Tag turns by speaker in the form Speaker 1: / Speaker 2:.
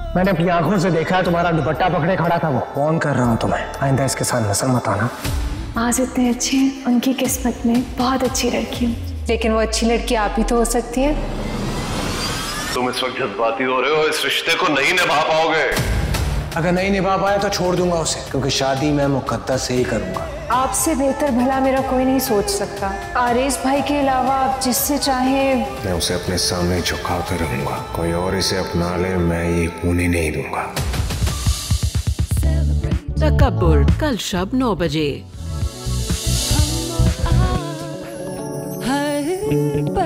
Speaker 1: मैंने अपनी आंखों से देखा है, तुम्हारा दुपट्टा पकड़े खड़ा था वो। फोन कर रहा हूँ तुम्हें, आइंदा इसके साथ नजर मत आना।
Speaker 2: माँ इतने अच्छे हैं, उनकी किस्मत में बहुत अच्छी लड़की हूँ। लेकिन वो अच्छी लड़की आप ही तो हो सकती है।
Speaker 3: तुम इस वक्त जज्बाती हो रहे हो, इस रिश्ते को नहीं निभा पाओगे।
Speaker 1: अगर नहीं निभा पाए तो छोड़ दूंगा उसे, क्योंकि शादी मैं मुकद्दस से ही करूंगा।
Speaker 2: आपसे बेहतर भला मेरा कोई नहीं सोच सकता। आरेज भाई के अलावा आप जिससे चाहे।
Speaker 4: मैं उसे अपने सामने झुका कर रहूंगा, कोई और इसे अपना ले मैं ये होने नहीं दूंगा।
Speaker 5: तकब्बुर कल शाम 9 बजे।